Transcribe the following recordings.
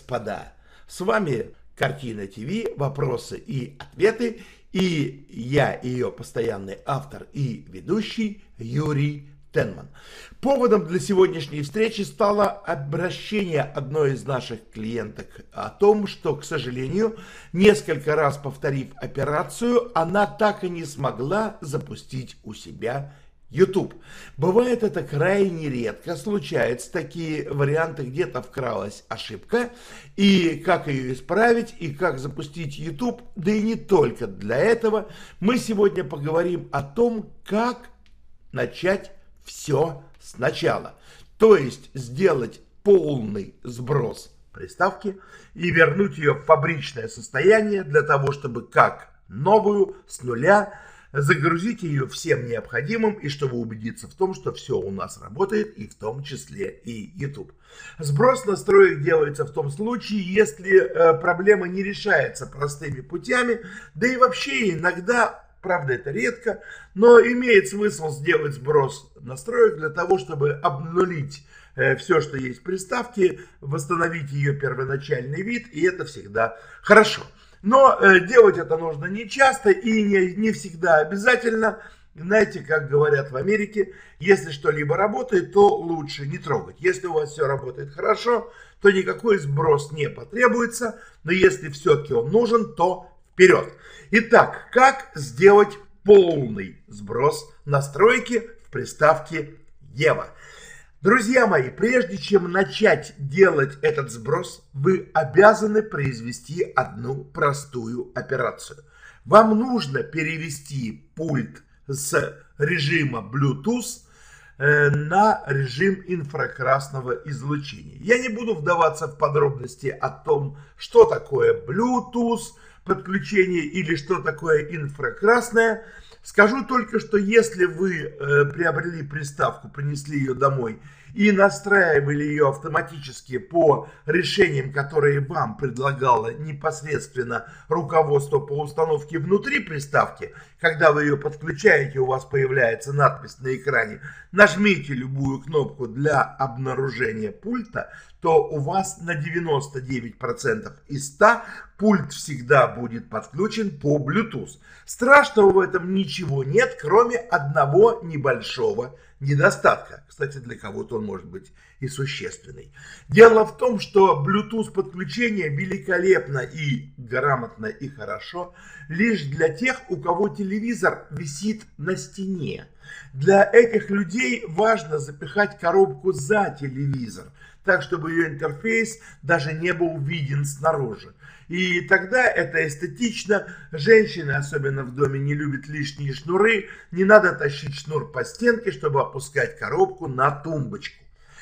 господа, с вами Картина ТВ, вопросы и ответы, и я, ее постоянный автор и ведущий Юрий Тенман. Поводом для сегодняшней встречи стало обращение одной из наших клиенток о том, что, к сожалению, несколько раз повторив операцию, она так и не смогла запустить у себя YouTube. Бывает это крайне редко, случаются такие варианты, где-то вкралась ошибка, и как ее исправить, и как запустить YouTube, да и не только для этого, мы сегодня поговорим о том, как начать все сначала, то есть сделать полный сброс приставки и вернуть ее в фабричное состояние для того, чтобы как новую с нуля загрузить ее всем необходимым, и чтобы убедиться в том, что все у нас работает, и в том числе и YouTube. Сброс настроек делается в том случае, если проблема не решается простыми путями, да и вообще иногда, правда это редко, но имеет смысл сделать сброс настроек для того, чтобы обнулить все, что есть в приставке, восстановить ее первоначальный вид, и это всегда хорошо. Но делать это нужно не часто и не всегда обязательно. Знаете, как говорят в Америке, если что-либо работает, то лучше не трогать. Если у вас все работает хорошо, то никакой сброс не потребуется. Но если все-таки он нужен, то вперед. Итак, как сделать полный сброс настройки в приставке Ева? Друзья мои, прежде чем начать делать этот сброс, вы обязаны произвести одну простую операцию. Вам нужно перевести пульт с режима Bluetooth на режим инфракрасного излучения. Я не буду вдаваться в подробности о том, что такое Bluetooth подключение или что такое инфракрасное. Скажу только, что если вы приобрели приставку, принесли ее домой и настраивали ее автоматически по решениям, которые вам предлагало непосредственно руководство по установке внутри приставки, когда вы ее подключаете, у вас появляется надпись на экране, нажмите любую кнопку для обнаружения пульта, то у вас на 99% из 100 пульт всегда будет подключен по Bluetooth. Страшного в этом ничего нет, кроме одного небольшого недостатка. Кстати, для кого-то он может быть и существенный. Дело в том, что Bluetooth подключение великолепно и грамотно и хорошо лишь для тех, у кого телевизор висит на стене. Для этих людей важно запихать коробку за телевизор, так чтобы ее интерфейс даже не был виден снаружи. И тогда это эстетично. Женщины, особенно в доме, не любят лишние шнуры. Не надо тащить шнур по стенке, чтобы опускать коробку на тумбочку.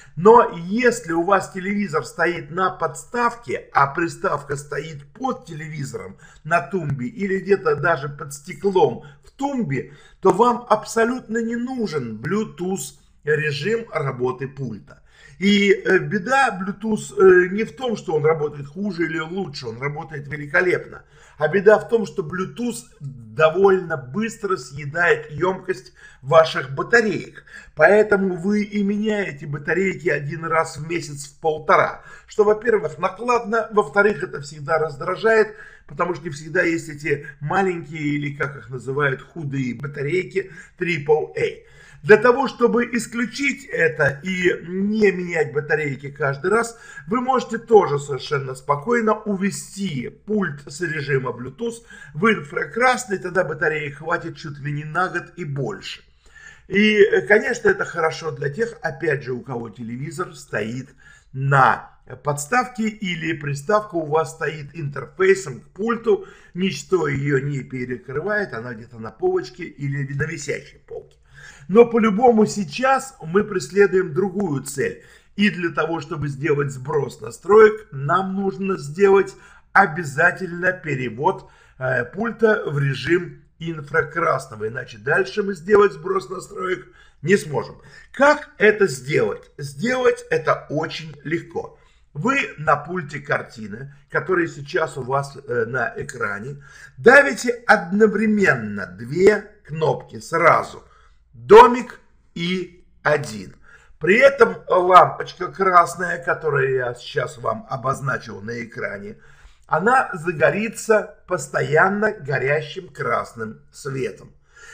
Но если у вас телевизор стоит на подставке, а приставка стоит под телевизором на тумбе или где-то даже под стеклом в тумбе, то вам абсолютно не нужен Bluetooth режим работы пульта. И беда Bluetooth не в том, что он работает хуже или лучше, он работает великолепно. А беда в том, что Bluetooth довольно быстро съедает емкость ваших батареек. Поэтому вы и меняете батарейки один раз в месяц в полтора. Что, во-первых, накладно, во-вторых, это всегда раздражает, потому что не всегда есть эти маленькие или, как их называют, худые батарейки AAA. Для того, чтобы исключить это и не менять батарейки каждый раз, вы можете тоже совершенно спокойно увести пульт с режима Bluetooth в инфракрасный, тогда батареи хватит чуть ли не на год и больше. И, конечно, это хорошо для тех, опять же, у кого телевизор стоит на подставке или приставка у вас стоит интерфейсом к пульту, ничто ее не перекрывает, она где-то на полочке или на висящей полке. Но по-любому сейчас мы преследуем другую цель. И для того, чтобы сделать сброс настроек, нам нужно сделать обязательно перевод пульта в режим инфракрасного. Иначе дальше мы сделать сброс настроек не сможем. Как это сделать? Сделать это очень легко. Вы на пульте картины, который сейчас у вас на экране, давите одновременно две кнопки сразу. Домик и 1. При этом лампочка красная, которую я сейчас вам обозначил на экране, она загорится постоянно горящим красным светом.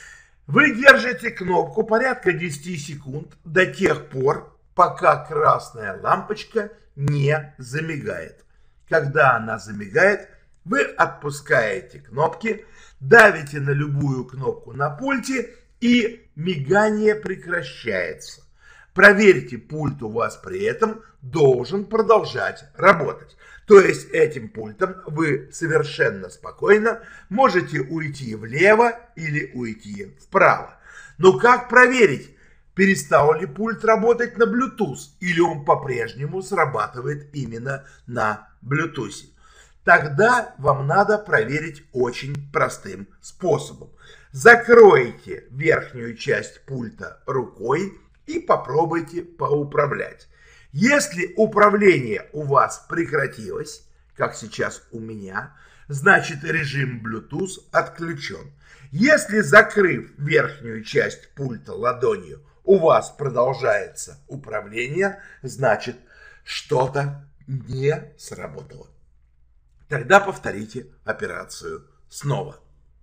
Вы держите кнопку порядка 10 секунд до тех пор, пока красная лампочка не замигает. Когда она замигает, вы отпускаете кнопки, давите на любую кнопку на пульте, и мигание прекращается. Проверьте, пульт у вас при этом должен продолжать работать. То есть этим пультом вы совершенно спокойно можете уйти влево или уйти вправо. Но как проверить, перестал ли пульт работать на Bluetooth или он по-прежнему срабатывает именно на Bluetooth? Тогда вам надо проверить очень простым способом. Закройте верхнюю часть пульта рукой и попробуйте поуправлять. Если управление у вас прекратилось, как сейчас у меня, значит режим Bluetooth отключен. Если, закрыв верхнюю часть пульта ладонью, у вас продолжается управление, значит что-то не сработало. Тогда повторите операцию снова.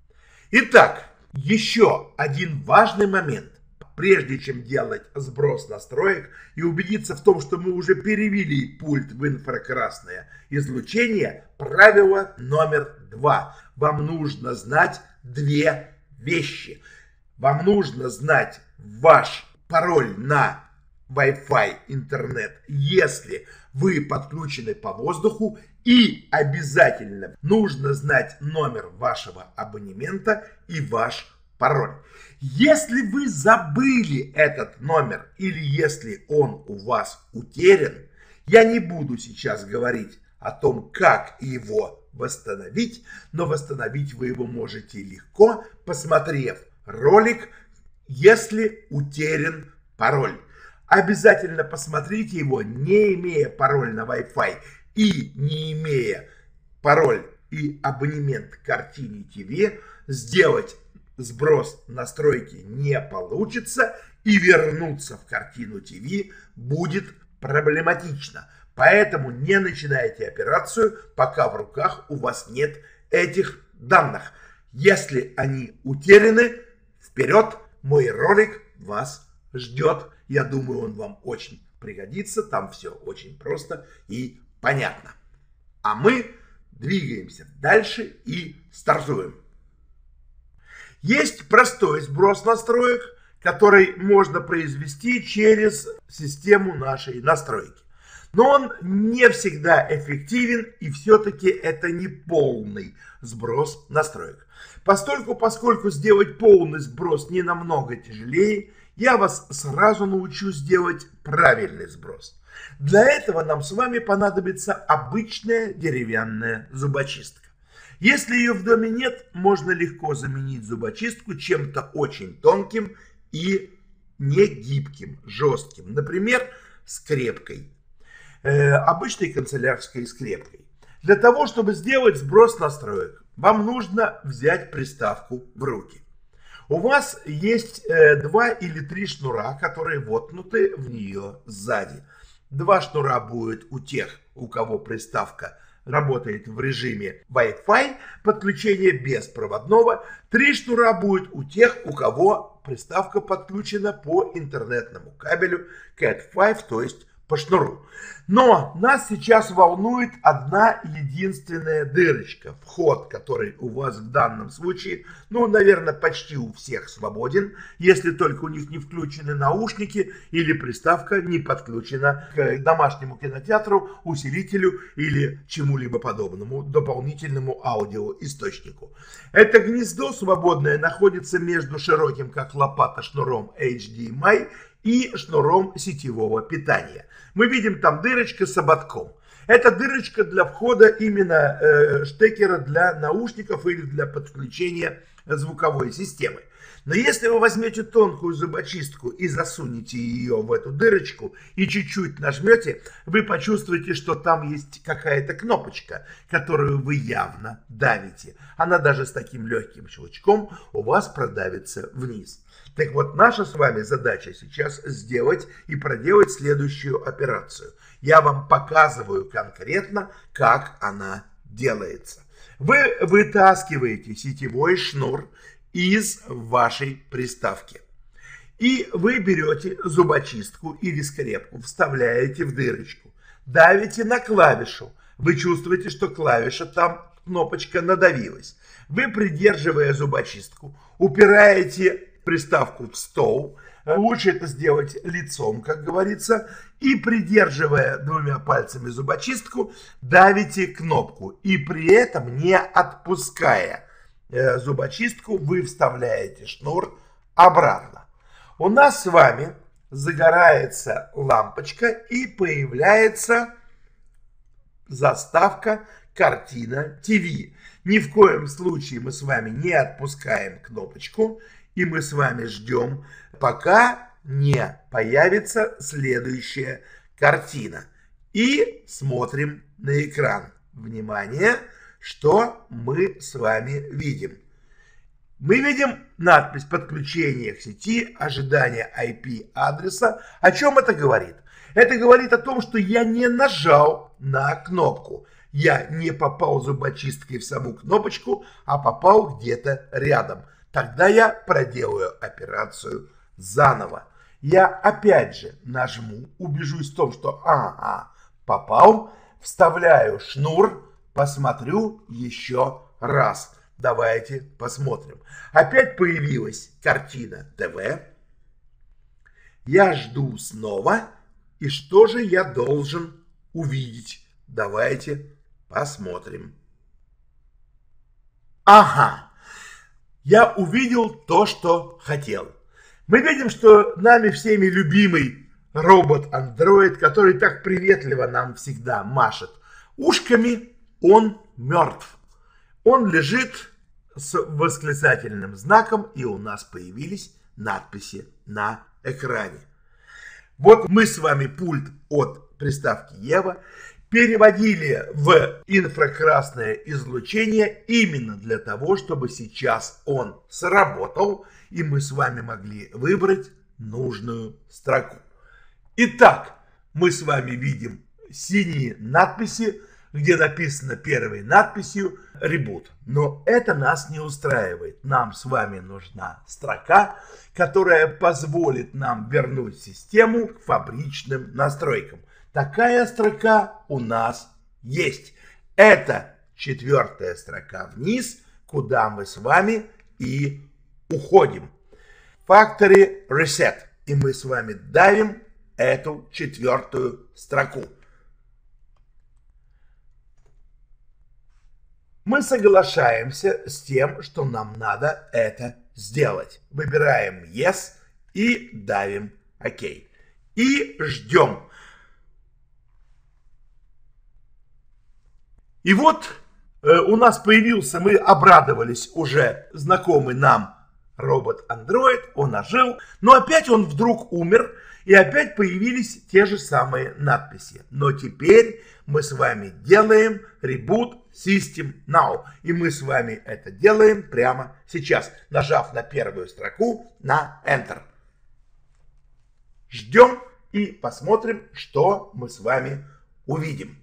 Итак, еще один важный момент. Прежде чем делать сброс настроек и убедиться в том, что мы уже перевели пульт в инфракрасное излучение, правило номер 2. Вам нужно знать две вещи. Вам нужно знать ваш пароль на Wi-Fi интернет, если вы подключены по воздуху, и обязательно нужно знать номер вашего абонемента и ваш пароль. Если вы забыли этот номер или если он у вас утерян, я не буду сейчас говорить о том, как его восстановить, но восстановить вы его можете легко, посмотрев ролик «Если утерян пароль». Обязательно посмотрите его, не имея пароль на Wi-Fi и не имея пароль и абонемент к Картине ТВ, сделать сброс настройки не получится и вернуться в Картину ТВ будет проблематично. Поэтому не начинайте операцию, пока в руках у вас нет этих данных. Если они утеряны, вперед, мой ролик вас ждет. Я думаю, он вам очень пригодится. Там все очень просто и понятно. А мы двигаемся дальше и стартуем. Есть простой сброс настроек, который можно произвести через систему нашей настройки. Но он не всегда эффективен, и все-таки это не полный сброс настроек. Поскольку сделать полный сброс не намного тяжелее, я вас сразу научу сделать правильный сброс. Для этого нам с вами понадобится обычная деревянная зубочистка. Если ее в доме нет, можно легко заменить зубочистку чем-то очень тонким и не гибким, жестким. Например, скрепкой. Обычной канцелярской скрепкой. Для того, чтобы сделать сброс настроек, вам нужно взять приставку в руки. У вас есть 2 или 3 шнура, которые воткнуты в нее сзади. 2 шнура будет у тех, у кого приставка работает в режиме Wi-Fi, подключение беспроводного. 3 шнура будет у тех, у кого приставка подключена по интернетному кабелю Cat5, то есть по шнуру. Но нас сейчас волнует одна единственная дырочка, вход, который у вас в данном случае, наверное, почти у всех свободен, если только у них не включены наушники или приставка не подключена к домашнему кинотеатру, усилителю или чему-либо подобному, дополнительному аудиоисточнику. Это гнездо свободное находится между широким, как лопата, шнуром HDMI и шнуром сетевого питания. Мы видим там дырочка с ободком. Это дырочка для входа именно штекера для наушников или для подключения звуковой системы. Но если вы возьмете тонкую зубочистку и засунете ее в эту дырочку и чуть-чуть нажмете, вы почувствуете, что там есть какая-то кнопочка, которую вы явно давите. Она даже с таким легким щелчком у вас продавится вниз. Так вот, наша с вами задача сейчас сделать и проделать следующую операцию. Я вам показываю конкретно, как она делается. Вы вытаскиваете сетевой шнур из вашей приставки. И вы берете зубочистку или скрепку, вставляете в дырочку, давите на клавишу. Вы чувствуете, что клавиша там, кнопочка надавилась. Вы, придерживая зубочистку, упираете приставку в стол. Лучше это сделать лицом, как говорится. И, придерживая двумя пальцами зубочистку, давите кнопку. И при этом, не отпуская зубочистку, вы вставляете шнур обратно. У нас с вами загорается лампочка и появляется заставка «Картина ТВ». Ни в коем случае мы с вами не отпускаем кнопочку, и мы с вами ждем, пока не появится следующая картина. И смотрим на экран. Внимание! Что мы с вами видим? Мы видим надпись «Подключение к сети, ожидание IP-адреса». О чем это говорит? Это говорит о том, что я не нажал на кнопку. Я не попал зубочисткой в саму кнопочку, а попал где-то рядом. Тогда я проделаю операцию заново. Я опять же нажму, убежусь в том, что попал, вставляю шнур, посмотрю еще раз. Давайте посмотрим. Опять появилась картина ТВ. Я жду снова. И что же я должен увидеть? Давайте посмотрим. Ага. Я увидел то, что хотел. Мы видим, что нами всеми любимый робот-андроид, который так приветливо нам всегда машет ушками, он мертв. Он лежит с восклицательным знаком, и у нас появились надписи на экране. Вот мы с вами пульт от приставки Ева переводили в инфракрасное излучение именно для того, чтобы сейчас он сработал, и мы с вами могли выбрать нужную строку. Итак, мы с вами видим синие надписи, где написано первой надписью «Ребут». Но это нас не устраивает. Нам с вами нужна строка, которая позволит нам вернуть систему к фабричным настройкам. Такая строка у нас есть. Это 4-я строка вниз, куда мы с вами и уходим. Factory Reset. И мы с вами давим эту 4-ю строку. Мы соглашаемся с тем, что нам надо это сделать. Выбираем Yes и давим ОК. И ждем. И вот у нас появился, мы обрадовались, уже знакомый нам робот-андроид, он ожил, но опять он вдруг умер, и опять появились те же самые надписи. Но теперь мы с вами делаем Reboot System Now. И мы с вами это делаем прямо сейчас, нажав на первую строку на Enter. Ждем и посмотрим, что мы с вами увидим.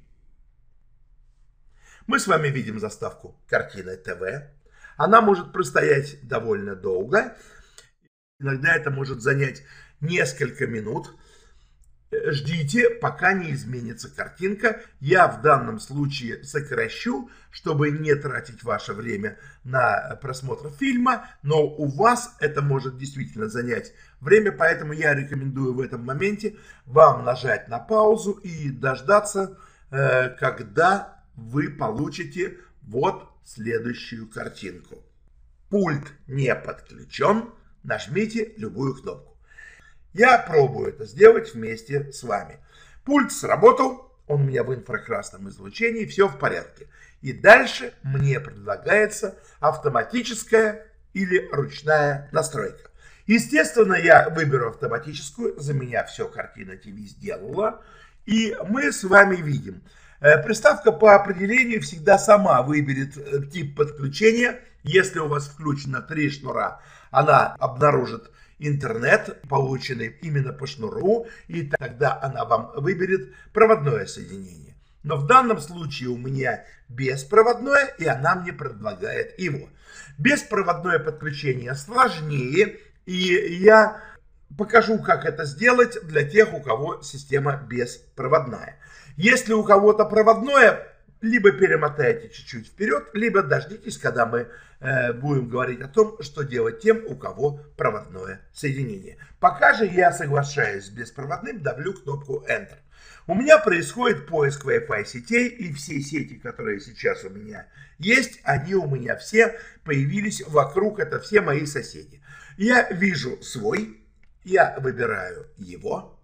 Мы с вами видим заставку картины ТВ. Она может простоять довольно долго. Иногда это может занять несколько минут. Ждите, пока не изменится картинка. Я в данном случае сокращу, чтобы не тратить ваше время на просмотр фильма, но у вас это может действительно занять время, поэтому я рекомендую в этом моменте вам нажать на паузу и дождаться, когда вы получите вот следующую картинку. Пульт не подключен, нажмите любую кнопку. Я пробую это сделать вместе с вами. Пульт сработал, он у меня в инфракрасном излучении, все в порядке. И дальше мне предлагается автоматическое или ручная настройка. Естественно, я выберу автоматическую, за меня все картина ТВ сделала, и мы с вами видим. Приставка по определению всегда сама выберет тип подключения. Если у вас включено 3 шнура, она обнаружит интернет, полученный именно по шнуру, и тогда она вам выберет проводное соединение. Но в данном случае у меня беспроводное, и она мне предлагает его. Беспроводное подключение сложнее, и я покажу, как это сделать для тех, у кого система беспроводная. Если у кого-то проводное, либо перемотайте чуть-чуть вперед, либо дождитесь, когда мы будем говорить о том, что делать тем, у кого проводное соединение. Пока же я соглашаюсь с беспроводным, давлю кнопку Enter. У меня происходит поиск Wi-Fi сетей, и все сети, которые сейчас у меня есть, они у меня все появились вокруг, это все мои соседи. Я вижу свой, я выбираю его,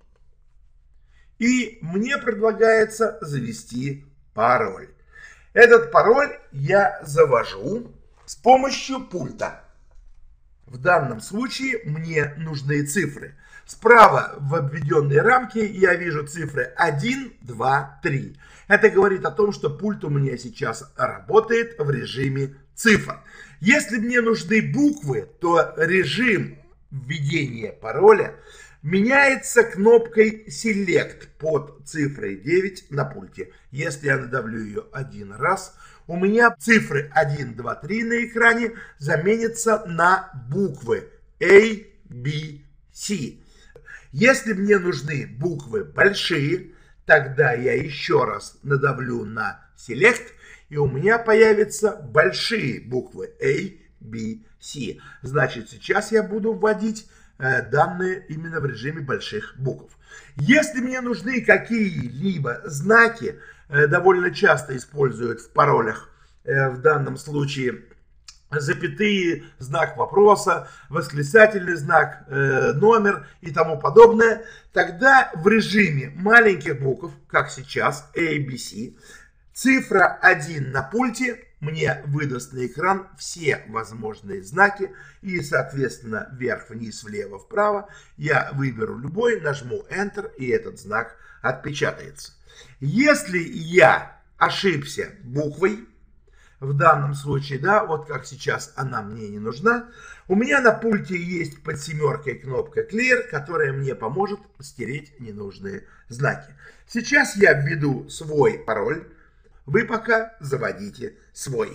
и мне предлагается завести пароль. Этот пароль я завожу с помощью пульта. В данном случае мне нужны цифры. Справа в обведенной рамке я вижу цифры 1, 2, 3. Это говорит о том, что пульт у меня сейчас работает в режиме цифр. Если мне нужны буквы, то режим введения пароля меняется кнопкой Select под цифрой 9 на пульте. Если я надавлю ее один раз, у меня цифры 1, 2, 3 на экране заменятся на буквы A, B, C. Если мне нужны буквы большие, тогда я еще раз надавлю на Select, и у меня появятся большие буквы A, B, C. Значит, сейчас я буду вводить данные именно в режиме больших букв. Если мне нужны какие-либо знаки, довольно часто используют в паролях, в данном случае запятые, знак вопроса, восклицательный знак, номер и тому подобное, тогда в режиме маленьких букв, как сейчас, A, B, C, цифра 1 на пульте мне выдаст на экран все возможные знаки, и, соответственно, вверх, вниз, влево, вправо я выберу любой, нажму Enter, и этот знак отпечатается. Если я ошибся буквой, в данном случае, да, вот как сейчас она мне не нужна, у меня на пульте есть под семеркой кнопка Clear, которая мне поможет стереть ненужные знаки. Сейчас я введу свой пароль. Вы пока заводите свой.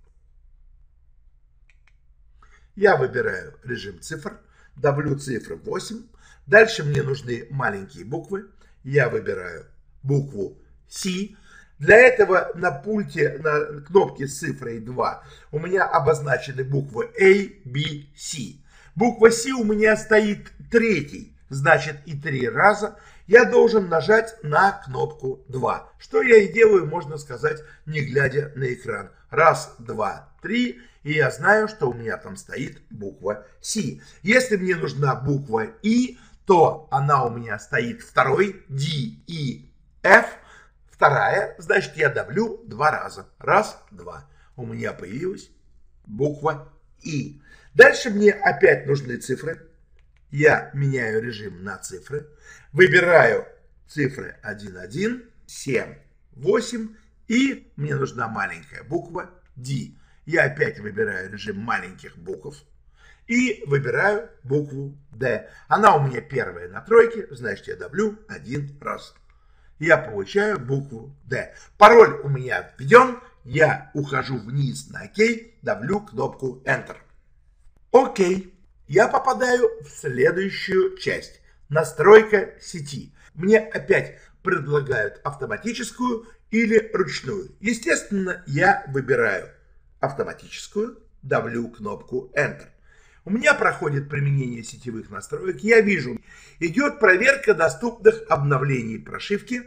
Я выбираю режим цифр, давлю цифры 8. Дальше мне нужны маленькие буквы. Я выбираю букву C. Для этого на пульте, на кнопке с цифрой 2, у меня обозначены буквы A, B, C. Буква C у меня стоит третий, значит и 3 раза я должен нажать на кнопку 2. Что я и делаю, можно сказать, не глядя на экран. Раз, два, три, и я знаю, что у меня там стоит буква C. Если мне нужна буква I, то она у меня стоит второй, D, E, F. Вторая, значит, я давлю 2 раза. Раз, два. У меня появилась буква И. Дальше мне опять нужны цифры. Я меняю режим на цифры. Выбираю цифры 1, 1, 7, 8. И мне нужна маленькая буква D. Я опять выбираю режим маленьких букв. И выбираю букву D. Она у меня первая на тройке, значит, я давлю 1 раз. Я получаю букву D. Пароль у меня введен. Я ухожу вниз на ОК, давлю кнопку Enter. Окей. Я попадаю в следующую часть. Настройка сети. Мне опять предлагают автоматическую или ручную. Естественно, я выбираю автоматическую, давлю кнопку Enter. У меня проходит применение сетевых настроек. Я вижу, идет проверка доступных обновлений прошивки.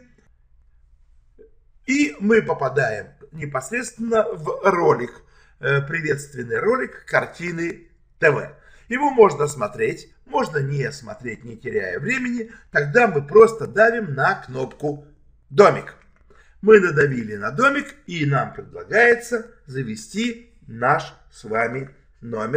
И мы попадаем непосредственно в ролик, приветственный ролик картины ТВ. Его можно смотреть, можно не смотреть, не теряя времени. Тогда мы просто давим на кнопку «Домик». Мы надавили на домик, и нам предлагается завести наш с вами номер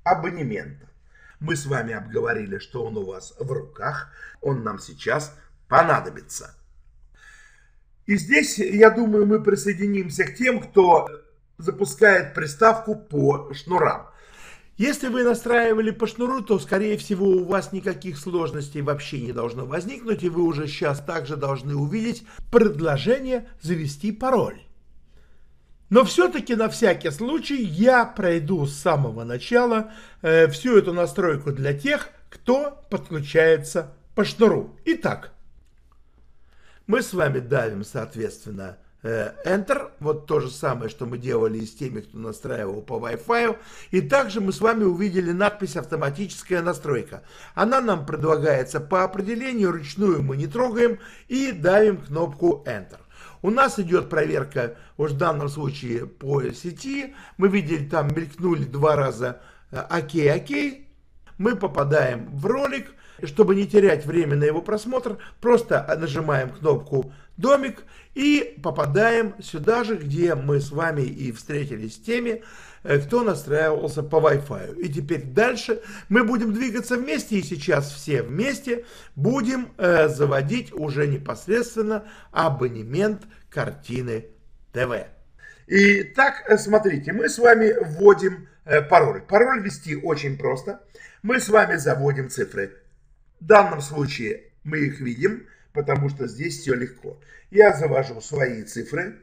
абонемента. Мы с вами обговорили, что он у вас в руках, он нам сейчас понадобится. И здесь, я думаю, мы присоединимся к тем, кто запускает приставку по шнурам. Если вы настраивали по шнуру, то, скорее всего, у вас никаких сложностей вообще не должно возникнуть, и вы уже сейчас также должны увидеть предложение завести пароль. Но все-таки на всякий случай я пройду с самого начала всю эту настройку для тех, кто подключается по шнуру. Итак, мы с вами давим, соответственно, Enter, вот то же самое, что мы делали и с теми, кто настраивал по Wi-Fi. И также мы с вами увидели надпись «Автоматическая настройка». Она нам предлагается по определению, ручную мы не трогаем и давим кнопку Enter. У нас идет проверка, уж в данном случае по сети. Мы видели, там мелькнули 2 раза «Окей». Мы попадаем в ролик. Чтобы не терять время на его просмотр, просто нажимаем кнопку «Домик» и попадаем сюда же, где мы с вами и встретились с теми, кто настраивался по Wi-Fi. И теперь дальше мы будем двигаться вместе, и сейчас все вместе будем заводить уже непосредственно абонемент Картины ТВ. Итак, смотрите, мы с вами вводим пароль. Пароль ввести очень просто. Мы с вами заводим цифры. В данном случае мы их видим, потому что здесь все легко. Я завожу свои цифры.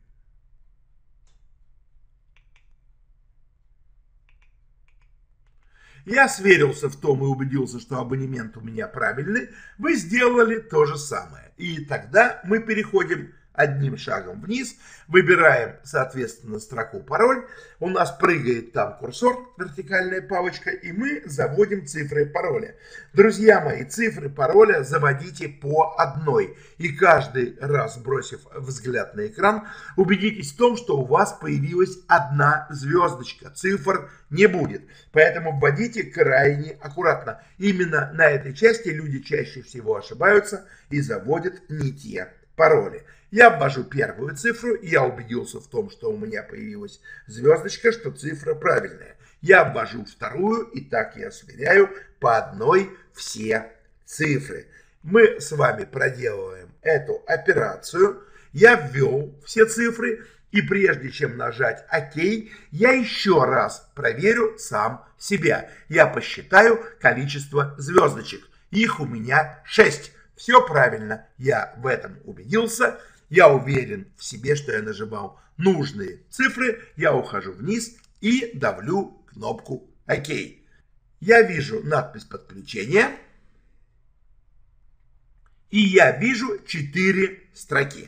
Я сверился в том и убедился, что абонемент у меня правильный. Вы сделали то же самое. И тогда мы переходим одним шагом вниз, выбираем, соответственно, строку пароль. У нас прыгает там курсор, вертикальная палочка, и мы заводим цифры пароля. Друзья мои, цифры пароля заводите по одной. И каждый раз, бросив взгляд на экран, убедитесь в том, что у вас появилась одна звездочка. Цифр не будет. Поэтому вводите крайне аккуратно. Именно на этой части люди чаще всего ошибаются и заводят не те пароли. Я ввожу первую цифру, я убедился в том, что у меня появилась звездочка, что цифра правильная. Я ввожу вторую, и так я сверяю по одной все цифры. Мы с вами проделываем эту операцию. Я ввел все цифры, и прежде чем нажать ОК, я еще раз проверю сам себя. Я посчитаю количество звездочек. Их у меня 6. Все правильно, я в этом убедился. Я уверен в себе, что я нажимал нужные цифры. Я ухожу вниз и давлю кнопку ОК. Я вижу надпись подключения. И я вижу 4 строки.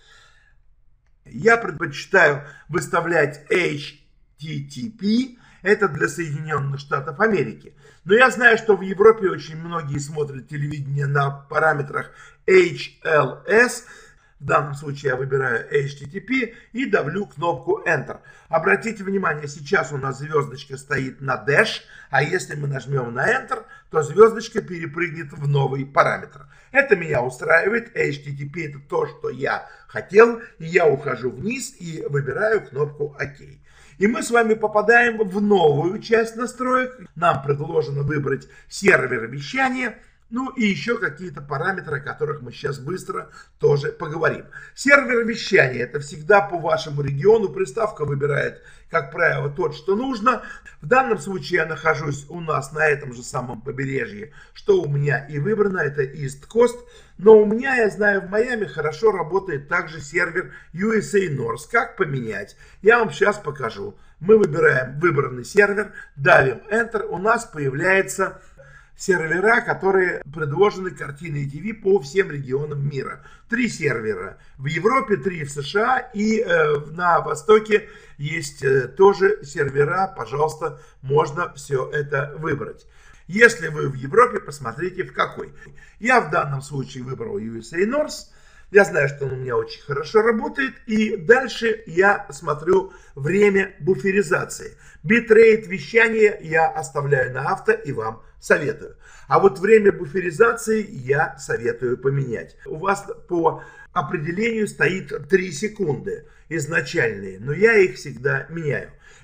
Я предпочитаю выставлять HTTP. Это для Соединенных Штатов Америки. Но я знаю, что в Европе очень многие смотрят телевидение на параметрах HLS. В данном случае я выбираю HTTP и давлю кнопку Enter. Обратите внимание, сейчас у нас звездочка стоит на dash, а если мы нажмем на Enter, то звездочка перепрыгнет в новый параметр. Это меня устраивает. HTTP это то, что я хотел. И я ухожу вниз и выбираю кнопку ОК. И мы с вами попадаем в новую часть настроек. Нам предложено выбрать сервер вещания. Ну и еще какие-то параметры, о которых мы сейчас быстро тоже поговорим. Сервер вещания — это всегда по вашему региону. Приставка выбирает, как правило, тот, что нужно. В данном случае я нахожусь у нас на этом же самом побережье, что у меня и выбрано, это East Coast. Но у меня, я знаю, в Майами хорошо работает также сервер USA North. Как поменять? Я вам сейчас покажу. Мы выбираем выбранный сервер, давим Enter, у нас появляется сервера, которые предложены Картиной ТВ по всем регионам мира. 3 сервера в Европе, 3 в США и на Востоке есть тоже сервера. Пожалуйста, можно все это выбрать. Если вы в Европе, посмотрите в какой. Я в данном случае выбрал USA North. Я знаю, что он у меня очень хорошо работает. И дальше я смотрю время буферизации. Битрейт вещания я оставляю на авто и вам советую. А вот время буферизации я советую поменять. У вас по определению стоит 3 секунды изначальные, но я их всегда меняю.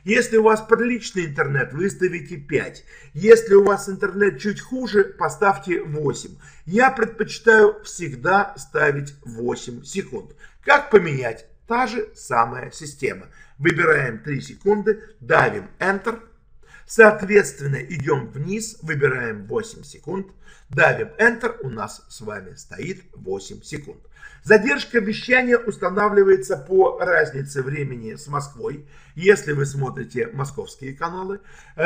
Если у вас приличный интернет, выставите 5. Если у вас интернет чуть хуже, поставьте 8. Я предпочитаю всегда ставить 8 секунд. Как поменять? Та же самая система. Выбираем 3 секунды, давим Enter. Соответственно, идем вниз, выбираем 8 секунд, давим Enter, у нас с вами стоит 8 секунд. Задержка вещания устанавливается по разнице времени с Москвой, если вы смотрите московские каналы,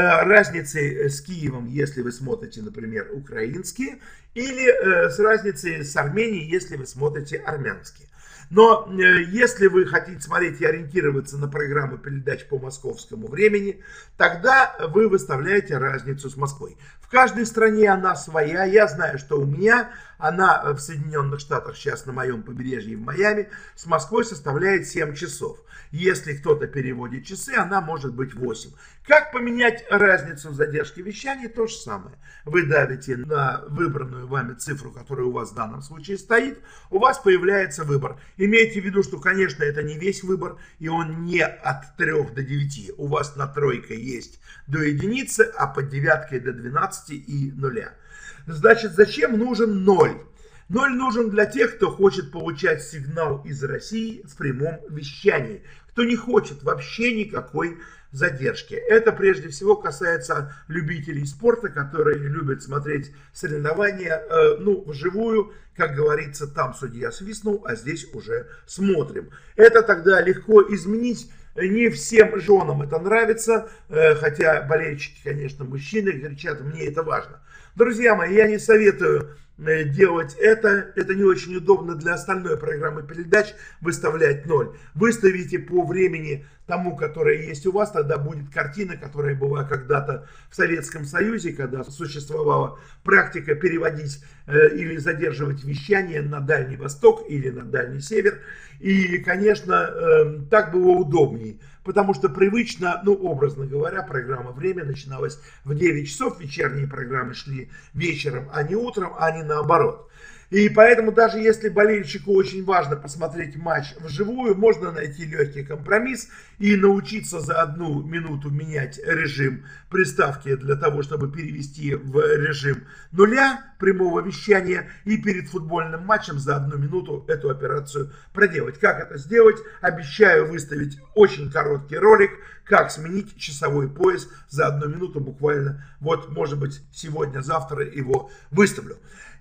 разницей с Киевом, если вы смотрите, например, украинские, или с разницей с Арменией, если вы смотрите армянские. Но если вы хотите смотреть и ориентироваться на программы передач по московскому времени, тогда вы выставляете разницу с Москвой. В каждой стране она своя. Я знаю, что у меня она в Соединенных Штатах, сейчас на моем побережье в Майами, с Москвой составляет 7 часов. Если кто-то переводит часы, она может быть 8. Как поменять разницу в задержке вещания? То же самое. Вы давите на выбранную вами цифру, которая у вас в данном случае стоит, у вас появляется выбор. Имейте в виду, что, конечно, это не весь выбор, и он не от 3 до 9. У вас на тройке есть до единицы, а под девяткой до 12 и 0. Значит, зачем нужен 0? 0 нужен для тех, кто хочет получать сигнал из России в прямом вещании, кто не хочет вообще никакой задержки. Это прежде всего касается любителей спорта, которые любят смотреть соревнования вживую. Как говорится, там судья свистнул, а здесь уже смотрим. Это тогда легко изменить. Не всем женам это нравится, хотя болельщики, конечно, мужчины кричат, мне это важно. Друзья мои, я не советую делать это не очень удобно для остальной программы передач выставлять 0. Выставите по времени тому, которое есть у вас, тогда будет картина, которая была когда-то в Советском Союзе, когда существовала практика переводить или задерживать вещание на Дальний Восток или на Дальний Север. И, конечно, так было удобнее, потому что привычно, образно говоря, программа «Время» начиналась в 9 часов, вечерние программы шли вечером, а не утром, а не наоборот. И поэтому даже если болельщику очень важно посмотреть матч вживую, можно найти легкий компромисс и научиться за 1 минуту менять режим приставки для того, чтобы перевести в режим 0 прямого вещания и перед футбольным матчем за 1 минуту эту операцию проделать. Как это сделать? Обещаю выставить очень короткий ролик, как сменить часовой пояс за 1 минуту буквально. Вот, может быть, сегодня-завтра его выставлю.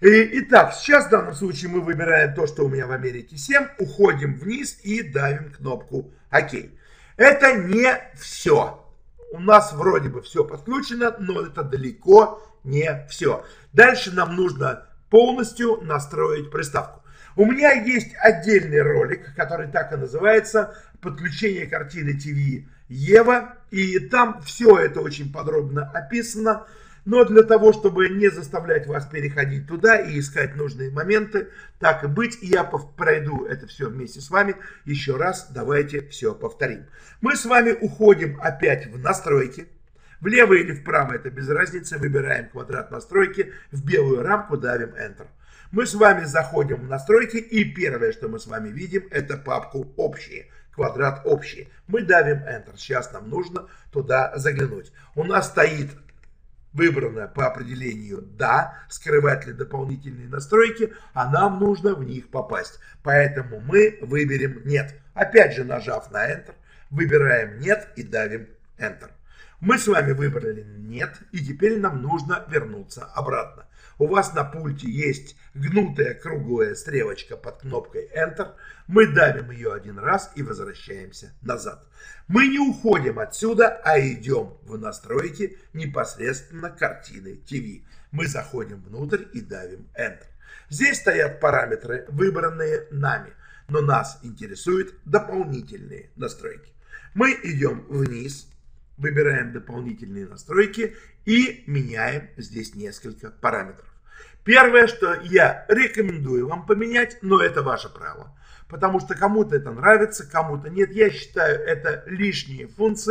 Итак, сейчас в данном случае мы выбираем то, что у меня в Америке 7, уходим вниз и давим кнопку ОК. Это не все. У нас вроде бы все подключено, но это далеко не все. Дальше нам нужно полностью настроить приставку. У меня есть отдельный ролик, который так и называется «Подключение картины ТВ Ева». И там все это очень подробно описано. Но для того, чтобы не заставлять вас переходить туда и искать нужные моменты, так и быть, я пройду это все вместе с вами. Еще раз давайте все повторим. Мы с вами уходим опять в настройки. Влево или вправо, это без разницы. Выбираем квадрат настройки, в белую рамку давим Enter. Мы с вами заходим в настройки, и первое, что мы с вами видим, это папку «Общие». Квадрат «Общие». Мы давим Enter. Сейчас нам нужно туда заглянуть. У нас стоит выбрано по определению «Да», скрывать ли дополнительные настройки, а нам нужно в них попасть. Поэтому мы выберем «Нет». Опять же, нажав на Enter, выбираем «Нет» и давим Enter. Мы с вами выбрали «Нет», и теперь нам нужно вернуться обратно. У вас на пульте есть гнутая круглая стрелочка под кнопкой Enter. Мы давим ее 1 раз и возвращаемся назад. Мы не уходим отсюда, а идем в настройки непосредственно картины ТВ. Мы заходим внутрь и давим Enter. Здесь стоят параметры, выбранные нами, но нас интересуют дополнительные настройки. Мы идем вниз, выбираем дополнительные настройки и меняем здесь несколько параметров. Первое, что я рекомендую вам поменять, но это ваше право. Потому что кому-то это нравится, кому-то нет. Я считаю, это лишние функции,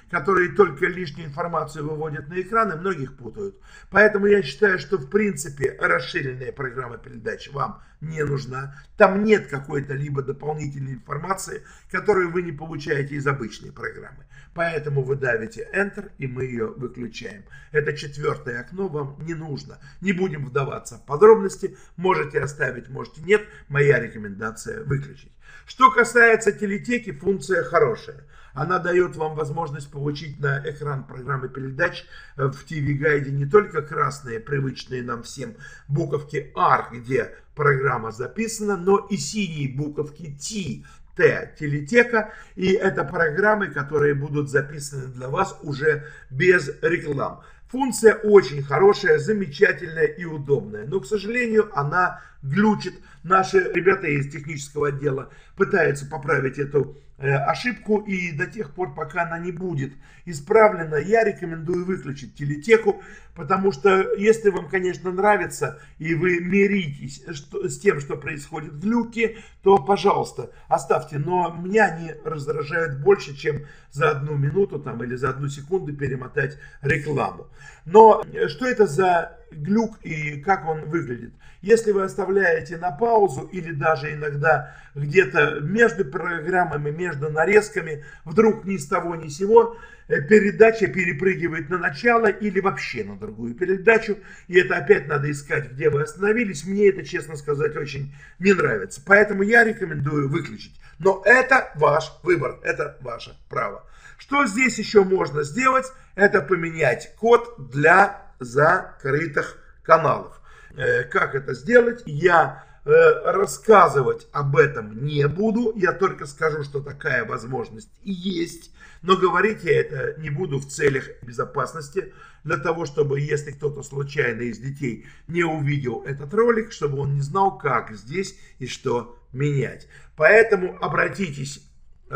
которые только лишнюю информацию выводят на экран и многих путают. Поэтому я считаю, что в принципе расширенная программа передач вам не нужна. Там нет какой-то либо дополнительной информации, которую вы не получаете из обычной программы. Поэтому вы давите Enter, и мы ее выключаем. Это 4-е окно вам не нужно. Не будем вдаваться в подробности. Можете оставить, можете нет. Моя рекомендация выключить. Что касается телетеки, функция хорошая. Она дает вам возможность получить на экран программы передач в TV-гайде не только красные, привычные нам всем буковки R, где программа записана, но и синие буковки T, телетека, и это программы, которые будут записаны для вас уже без реклам. Функция очень хорошая, замечательная и удобная, но, к сожалению, она глючит. Наши ребята из технического отдела пытаются поправить эту ошибку, и до тех пор, пока она не будет исправлена, я рекомендую выключить телетеку, потому что если вам, конечно, нравится и вы миритесь с тем, что происходит в люке, то, пожалуйста, оставьте. Но меня они раздражают больше, чем за 1 минуту там, или за 1 секунду перемотать рекламу. Но что это за глюк и как он выглядит? Если вы оставляете на паузу или даже иногда где-то между программами, между нарезками, вдруг ни с того ни с сего передача перепрыгивает на начало или вообще на другую передачу, и это опять надо искать, где вы остановились. Мне это, честно сказать, очень не нравится. Поэтому я рекомендую выключить. Но это ваш выбор, это ваше право. Что здесь еще можно сделать? Это поменять код для закрытых каналов. Как это сделать? Я рассказывать об этом не буду. Я только скажу, что такая возможность есть. Но говорить я это не буду в целях безопасности. Для того, чтобы, если кто-то случайно из детей не увидел этот ролик, чтобы он не знал, как здесь и что менять. Поэтому обратитесь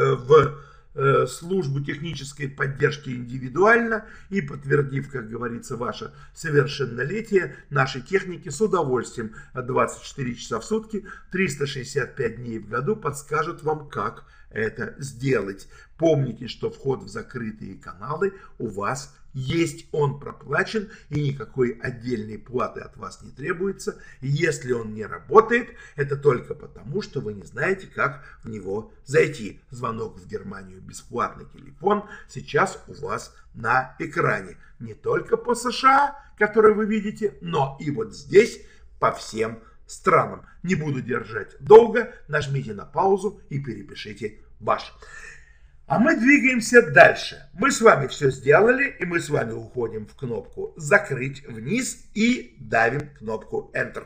в службу технической поддержки индивидуально и, подтвердив, как говорится, ваше совершеннолетие, наши техники с удовольствием 24 часа в сутки, 365 дней в году подскажут вам, как это сделать. Помните, что вход в закрытые каналы у вас есть, он проплачен, и никакой отдельной платы от вас не требуется. Если он не работает, это только потому, что вы не знаете, как в него зайти. Звонок в Германию, бесплатный телефон сейчас у вас на экране. Не только по США, которые вы видите, но и вот здесь по всем странам. Не буду держать долго, нажмите на паузу и перепишите ваш. А мы двигаемся дальше. Мы с вами все сделали, и мы с вами уходим в кнопку «Закрыть» вниз и давим кнопку Enter.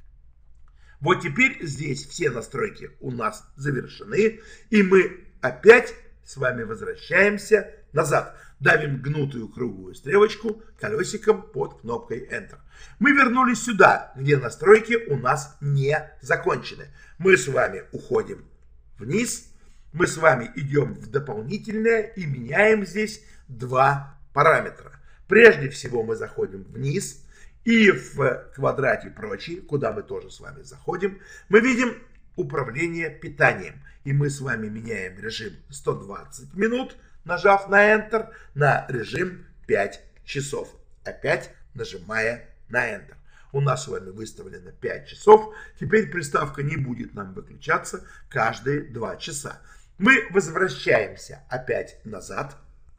Вот теперь здесь все настройки у нас завершены, и мы опять с вами возвращаемся назад. Давим гнутую круглую стрелочку колесиком под кнопкой Enter. Мы вернулись сюда, где настройки у нас не закончены. Мы с вами уходим вниз. Мы с вами идем в дополнительное и меняем здесь 2 параметра. Прежде всего мы заходим вниз и в квадрате прочие, куда мы тоже с вами заходим, мы видим управление питанием. И мы с вами меняем режим 120 минут, нажав на Enter, на режим 5 часов. Опять нажимая на Enter. У нас с вами выставлено 5 часов. Теперь приставка не будет нам выключаться каждые 2 часа. Мы возвращаемся опять назад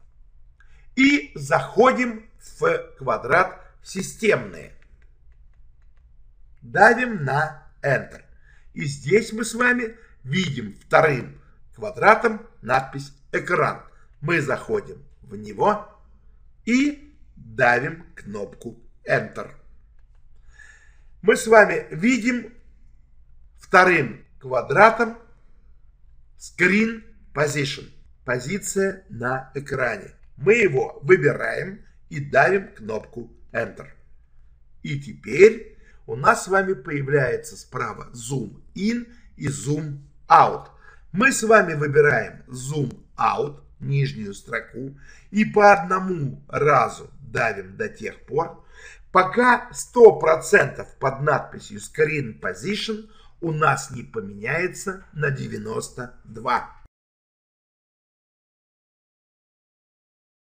и заходим в квадрат «Системные». Давим на Enter. И здесь мы с вами видим вторым квадратом надпись «Экран». Мы заходим в него и давим кнопку Enter. Мы с вами видим вторым квадратом Screen Position, позиция на экране. Мы его выбираем и давим кнопку Enter. И теперь у нас с вами появляется справа Zoom In и Zoom Out. Мы с вами выбираем Zoom Out, нижнюю строку, и по одному разу давим до тех пор, пока 100% под надписью Screen Position у нас не поменяется на 92.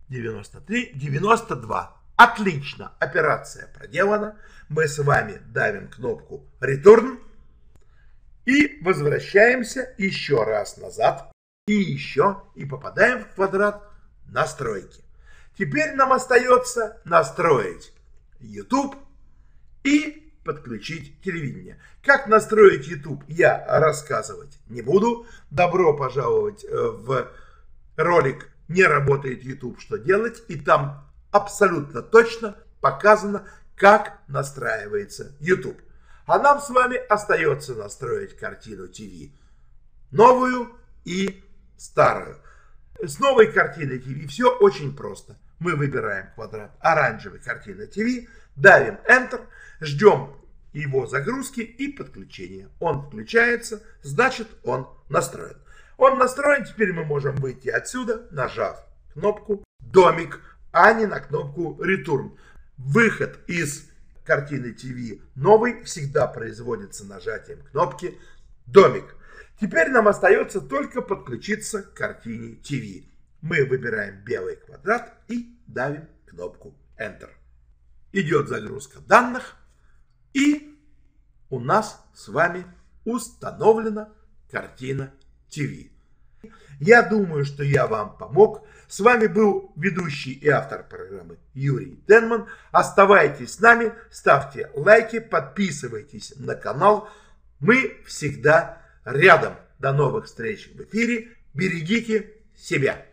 93, 92. Отлично, операция проделана. Мы с вами давим кнопку Return и возвращаемся еще раз назад. И попадаем в квадрат настройки. Теперь нам остается настроить YouTube и подключить телевидение. Как настроить YouTube, я рассказывать не буду. Добро пожаловать в ролик «Не работает YouTube. Что делать?». И там абсолютно точно показано, как настраивается YouTube. А нам с вами остается настроить картину ТВ. Новую и старую. С новой картиной ТВ все очень просто. Мы выбираем квадрат оранжевой картины ТВ, давим Enter, ждем его загрузки и подключения. Он включается, значит он настроен. Он настроен, теперь мы можем выйти отсюда, нажав кнопку «Домик», а не на кнопку «Return». Выход из картины ТВ новый всегда производится нажатием кнопки «Домик». Теперь нам остается только подключиться к картине ТВ. Мы выбираем белый квадрат и давим кнопку Enter. Идет загрузка данных, и у нас с вами установлена картина ТВ. Я думаю, что я вам помог. С вами был ведущий и автор программы Юрий Тенман. Оставайтесь с нами, ставьте лайки, подписывайтесь на канал. Мы всегда рядом. До новых встреч в эфире. Берегите себя.